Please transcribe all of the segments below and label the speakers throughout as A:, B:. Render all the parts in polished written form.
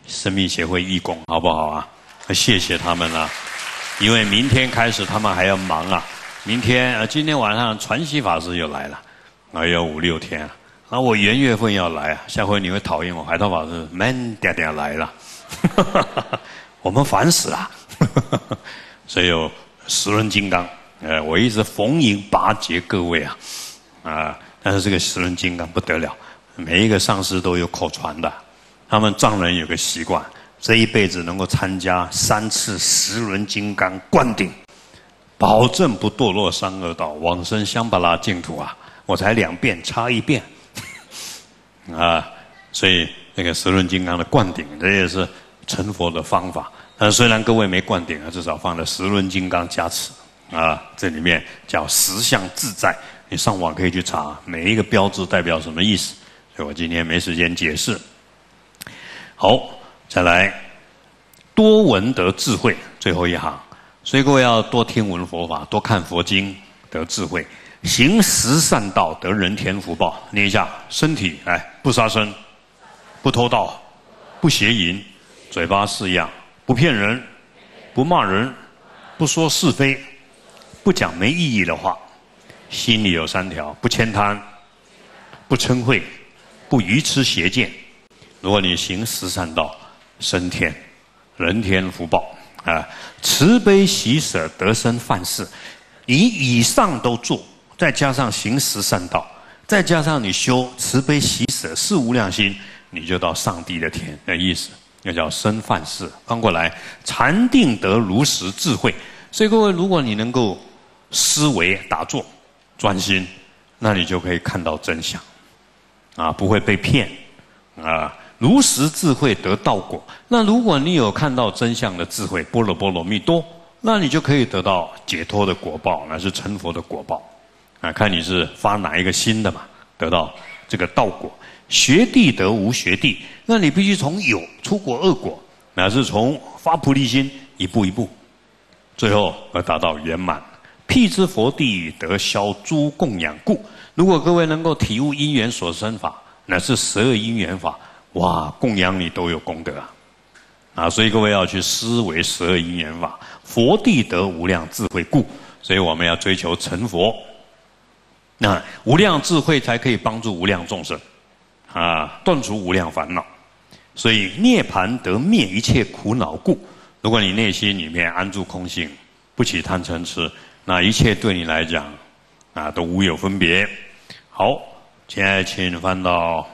A: 生命协会义工，好不好啊？谢谢他们啊，因为明天开始他们还要忙啊。今天晚上传习法师又来了，要5、6天啊。那我元月份要来啊，下回你会讨厌我，海涛法师慢点点来了，我们烦死了。所以有10轮金刚，我一直逢迎巴结各位啊，但是这个10轮金刚不得了，每一个上师都有口传的。他们藏人有个习惯，这一辈子能够参加3次10轮金刚灌顶，保证不堕落三恶道，往生香巴拉净土啊！我才2遍，差1遍啊！所以那个10轮金刚的灌顶，这也是成佛的方法。但虽然各位没灌顶啊，至少放了10轮金刚加持啊，这里面叫10相自在，你上网可以去查，每一个标志代表什么意思。所以我今天没时间解释。好，再来，多闻得智慧，最后一行。所以各位要多听闻佛法，多看佛经，得智慧。行10善道，得人天福报。念一下，身体来，不杀生，不偷盗，不邪淫，嘴巴4样，不骗人，不骂人，不说是非，不讲没意义的话。心里有3条：不悭贪，不嗔恚，不愚痴邪见。如果你行10善道，升天，人天福报啊！慈悲喜舍，得生梵世。你以上都做，再加上行10善道，再加上你修慈悲喜舍4无量心，你就到上帝的天的意思，那叫生梵世。翻过来，禅定得如实智慧。所以各位，如果你能够思维打坐专心，那你就可以看到真相啊，不会被骗啊。如实智慧得道果。那如果你有看到真相的智慧，般若波罗蜜多，那你就可以得到解脱的果报，那是成佛的果报啊。看你是发哪一个心的嘛，得到这个道果。学地得无学地，那你必须从有出果恶果，乃是从发菩提心一步一步，最后而达到圆满。辟支佛地得消诸供养故。如果各位能够体悟因缘所生法，乃是12因缘法，哇，供养你都有功德啊！所以各位要去思维12因缘法，佛地得无量智慧故。所以我们要追求成佛，那无量智慧才可以帮助无量众生啊，断除无量烦恼。所以涅盘得灭一切苦恼故。如果你内心里面安住空性，不起贪嗔痴，那一切对你来讲啊都无有分别。好，现在请翻到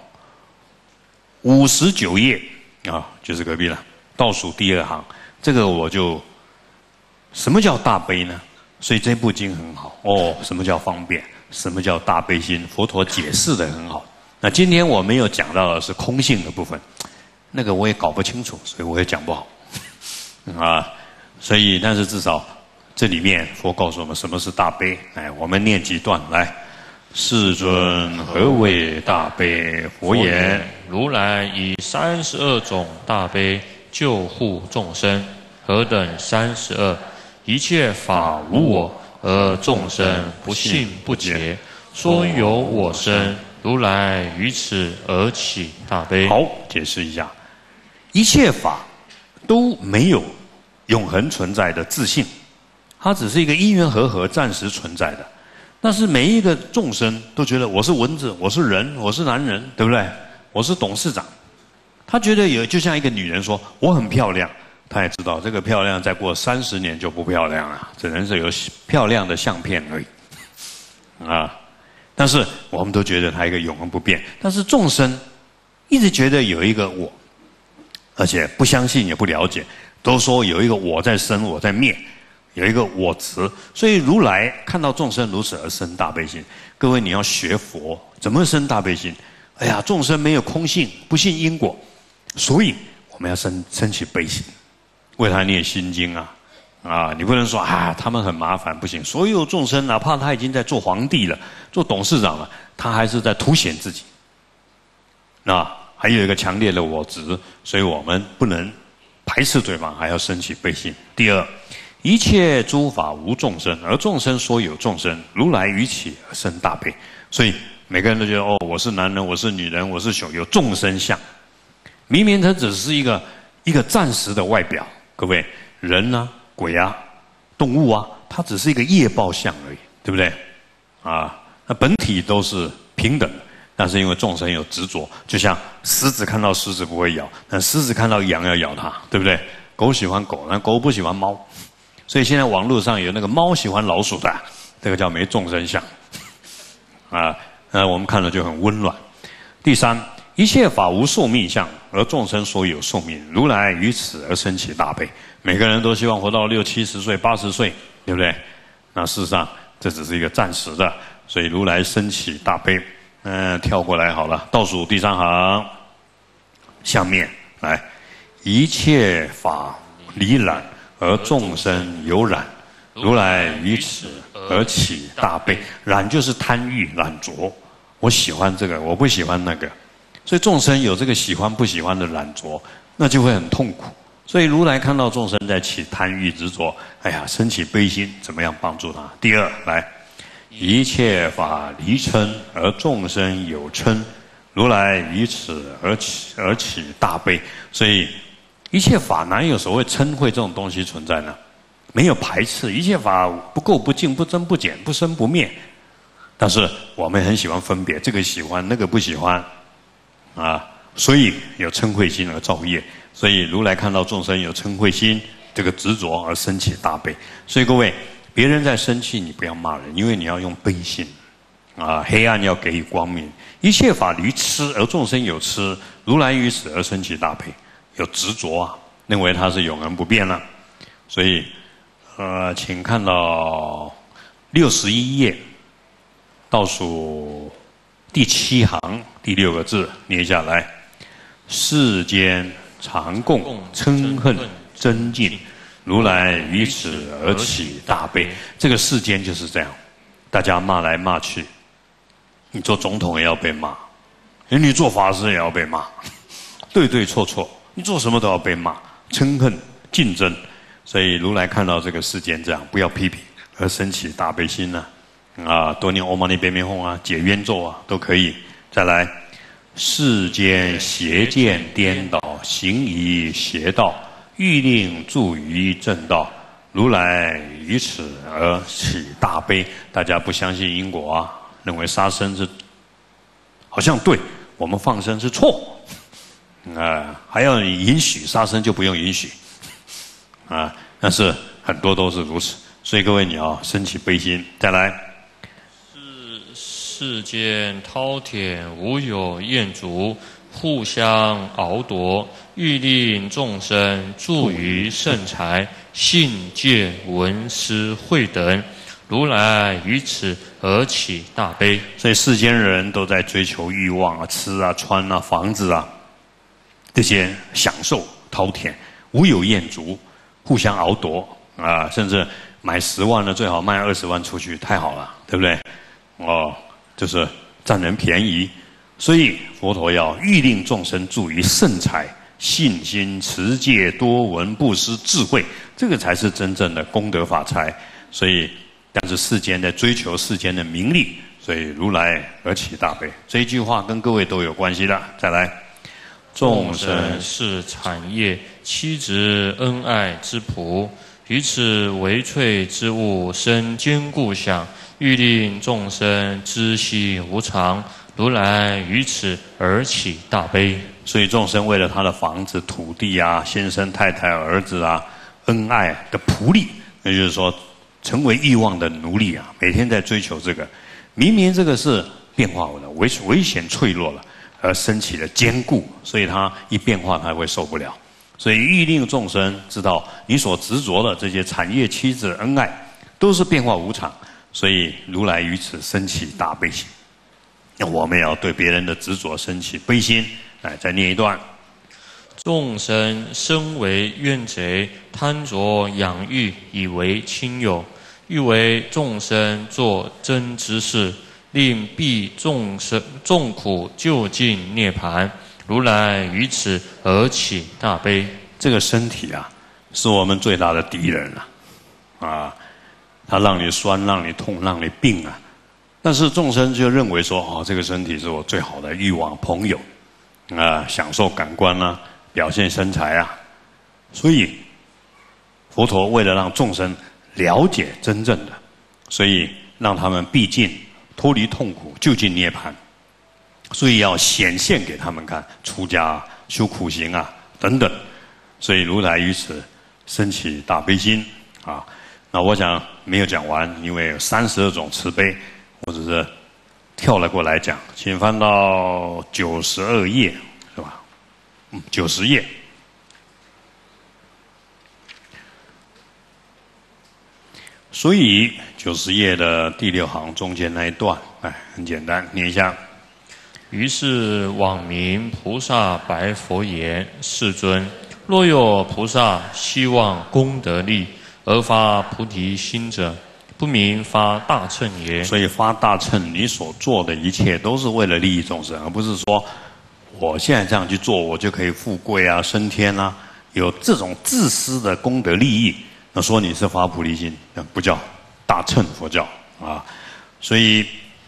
A: 59页啊，就是隔壁了，倒数第2行。这个我就，什么叫大悲呢？所以这部经很好哦。什么叫方便？什么叫大悲心？佛陀解释得很好。那今天我没有讲到的是空性的部分，那个我也搞不清楚，所以我也讲不好啊。所以，但是至少这里面佛告诉我们什么是大悲。哎，我们念几段来。世尊，何为大悲？佛言：
B: 如来以32种大悲救护众生。何等32？一切法无我，而众生不信不解，说有我生。如来于此而起大悲。
A: 好，解释一下，一切法都没有永恒存在的自性，它只是一个因缘和合暂时存在的。但是每一个众生都觉得我是蚊子，我是人，我是男人，对不对？我是董事长。他觉得就像一个女人说我很漂亮，他也知道这个漂亮再过30年就不漂亮了，只能是有漂亮的相片而已啊。但是我们都觉得它一个永恒不变，但是众生一直觉得有一个我，而且不相信也不了解，都说有一个我在生我在灭，有一个我执。所以如来看到众生如此而生大悲心。各位你要学佛怎么生大悲心？哎呀，众生没有空性，不信因果，所以我们要生起悲心，为他念心经啊，你不能说啊他们很麻烦，不行。所有众生哪怕他已经在做皇帝了，做董事长了，他还是在凸显自己。那还有一个强烈的我执，所以我们不能排斥对方，还要生起悲心。第二，一切诸法无众生，而众生说有众生，如来于其而生大悲。所以每个人都觉得哦，我是男人，我是女人，我是熊，有众生相。明明它只是一个一个暂时的外表。各位，人啊、鬼啊、动物啊，它只是一个业报相而已，对不对？啊，那本体都是平等的，但是因为众生有执着，就像狮子看到狮子不会咬，但狮子看到羊要咬它，对不对？狗喜欢狗，那狗不喜欢猫，所以现在网络上有那个猫喜欢老鼠的，这个叫没众生相。啊，我们看了就很温暖。第三，一切法无寿命相，而众生所有寿命，如来于此而生起大悲。每个人都希望活到60、70岁、80岁，对不对？那事实上这只是一个暂时的，所以如来生起大悲。跳过来好了，倒数第3行，下面来，一切法离染，而众生有染，如来于此而起大悲。染就是贪欲、染着，我喜欢这个，我不喜欢那个，所以众生有这个喜欢不喜欢的染着，那就会很痛苦。所以如来看到众生在起贪欲执着，哎呀，生起悲心，怎么样帮助他？第二，来，一切法离嗔，而众生有嗔，如来于此而起大悲。所以一切法哪有所谓嗔恚这种东西存在呢？没有排斥，一切法不垢不净，不增不减，不生不灭。但是我们很喜欢分别，这个喜欢，那个不喜欢，啊，所以有嗔恚心而造业。所以如来看到众生有嗔恚心，这个执着而生起大悲。所以各位，别人在生气，你不要骂人，因为你要用悲心，啊，黑暗要给予光明。一切法离痴，而众生有痴，如来于此而生起大悲。有执着啊，认为它是永恒不变了。所以，请看到61页，倒数第7行第6个字，念下来：世间常共嗔恨增进，如来于此而起大悲。这个世间就是这样，大家骂来骂去，你做总统也要被骂，你做法师也要被骂，对对错错，你做什么都要被骂，嗔恨竞争。所以如来看到这个世间这样，不要批评，而生起大悲心呢，多念唵嘛呢叭咪吽啊，解冤咒啊，都可以。再来，世间邪见颠倒，行于邪道，欲令助于正道，如来于此而起大悲。大家不相信因果啊，认为杀生是好像对，我们放生是错，还要你允许杀生就不用允许，但是很多都是如此。所以各位你要升起悲心。再来，
B: 世间滔天无有厌足，互相敖夺，欲令众生助于圣财，信戒闻思慧等，如来于此而起大悲。
A: 所以世间人都在追求欲望啊，吃啊、穿啊、房子啊，这些享受滔天，无有厌足，互相敖夺啊，甚至买10万的最好卖20万出去，太好了，对不对？就是占人便宜。所以佛陀要欲令众生助于圣财，信心、持戒、多闻、布施、智慧，这个才是真正的功德法财。所以，但是世间在追求世间的名利，所以如来而起大悲。这一句话跟各位都有关系的。再来，
B: 众生是产业，妻子恩爱之仆，于此为萃之物生坚固想，欲令众生知悉无常，如来于此而起大悲。
A: 所以众生为了他的房子、土地啊、先生、太太、儿子啊、恩爱的仆隶，也就是说，成为欲望的奴隶啊，每天在追求这个。明明这个是变化的、危险、脆弱了，而升起了坚固，所以他一变化，他会受不了。所以欲令众生知道，你所执着的这些产业、妻子、恩爱，都是变化无常。所以如来于此升起大悲心。那我们也要对别人的执着升起悲心。来，再念一段：
B: 众生身为怨贼，贪着养育，以为亲友，欲为众生作真之事，令避众苦究竟涅槃，如来于此而起大悲。
A: 这个身体啊，是我们最大的敌人啊！它让你酸，让你痛，让你病啊！但是众生就认为说，这个身体是我最好的欲望朋友啊，享受感官啊，表现身材啊， 所以佛陀为了让众生了解真正的，所以让他们毕竟脱离痛苦，就近涅槃，所以要显现给他们看，出家修苦行啊等等。所以如来于此升起大悲心啊。那我想没有讲完，因为有32种慈悲，我只是跳了过来讲，请翻到92页，是吧？90页。所以90页的第6行中间那一段，很简单，念一下。
B: 于是往名菩萨白佛言：世尊，若有菩萨希望功德利而发菩提心者，不名发大乘也。
A: 所以发大乘，你所做的一切都是为了利益众生，而不是说我现在这样去做，我就可以富贵啊、升天啊，有这种自私的功德利益。那说你是发菩提心，那不叫大乘佛教啊。所以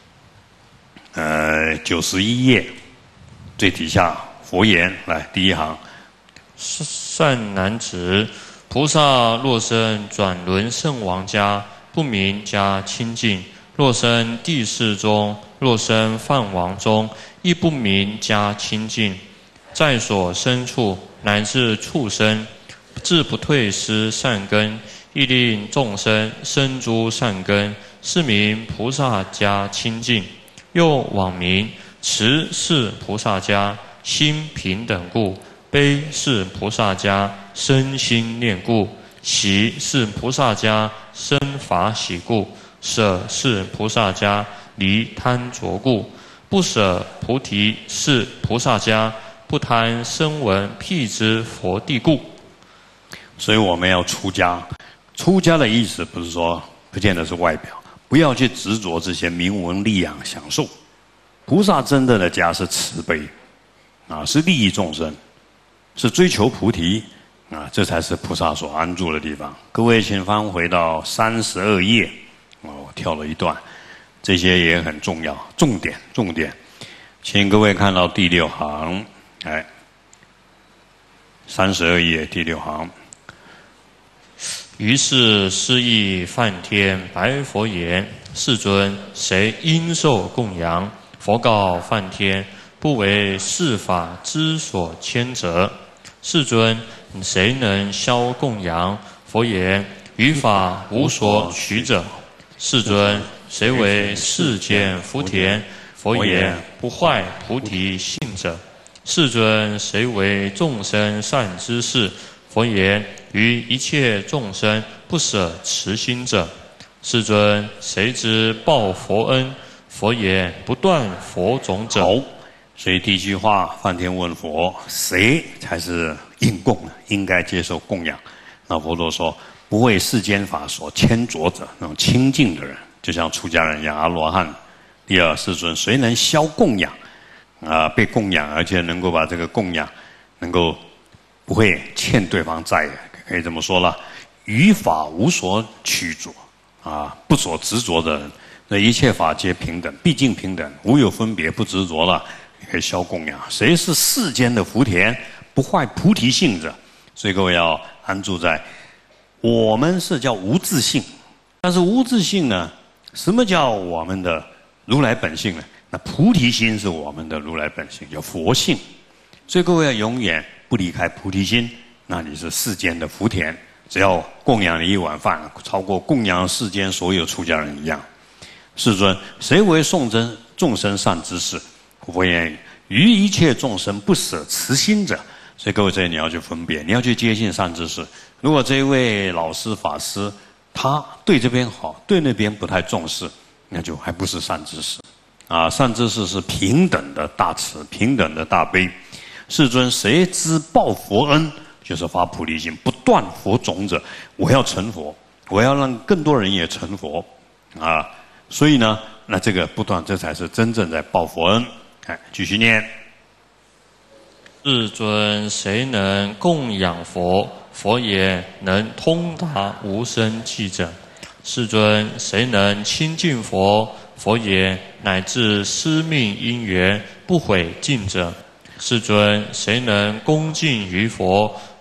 A: 91页最底下佛言，来第1行。
B: 善男子，菩萨若生转轮圣王家，不名家清净；若生地势中，若生梵王中，亦不名家清净。在所生处，乃至畜生，自不退失善根，亦令众生生诸善根，是名菩萨家清净。又往名慈是菩萨家，心平等故；悲是菩萨家，身心念故；喜是菩萨家，身法喜故；舍是菩萨家，离贪着故；不舍菩提是菩萨家，不贪声闻辟支佛地故。
A: 所以我们要出家。出家的意思不是说不见得是外表，不要去执着这些名闻利养享受。菩萨真正的家是慈悲啊，是利益众生，是追求菩提啊，这才是菩萨所安住的地方。各位请翻回到32页，我跳了一段，这些也很重要，重点，请各位看到第6行，32页第6行。
B: 于是施意梵天白佛言：世尊，谁应受供养？佛告梵天：不为世法之所牵责。世尊，谁能消供养？佛言：于法无所取者。世尊，谁为世间福田？佛言：不坏菩提性者。世尊，谁为众生善知识？佛言：于一切众生不舍慈心者。世尊，谁知报佛恩？佛言：不断佛种者。
A: 好，所以第一句话，梵天问佛：谁才是应供的，应该接受供养？那佛陀说：不为世间法所牵着者，那种清净的人，就像出家人一样，阿罗汉。第二，世尊，谁能消供养？被供养，而且能够把这个供养能够不会欠对方债，可以这么说了。于法无所取着不所执着的人，那一切法皆平等，毕竟平等，无有分别，不执着了，你可以消供养。谁是世间的福田，不坏菩提性者？所以各位要安住在，我们是叫无自性，但是无自性呢，什么叫我们的如来本性呢？那菩提心是我们的如来本性，叫佛性。所以各位要永远不离开菩提心，那你是世间的福田。只要供养你一碗饭，超过供养世间所有出家人一样。世尊，谁为众生善知识？佛言：于一切众生不舍慈心者。所以各位这里你要去分辨，你要去接近善知识。如果这一位老师法师，他对这边好，对那边不太重视，那就还不是善知识。善知识是平等的大慈，平等的大悲。世尊，谁知报佛恩？就是发菩提心，不断佛种者。我要成佛，我要让更多人也成佛所以呢，那这个不断，这才是真正在报佛恩。继续念。
B: 世尊，谁能供养佛？佛言：能通达无生计者。世尊，谁能亲近佛？佛言：乃至师命因缘不毁尽者。世尊，谁能恭敬于佛？